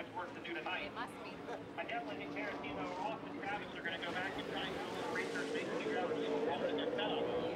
much work to do tonight. It must be. I definitely think Tarantino, Ross, and Travis are going to go back and try and do a little research, maybe figure out a little wrong in their setup.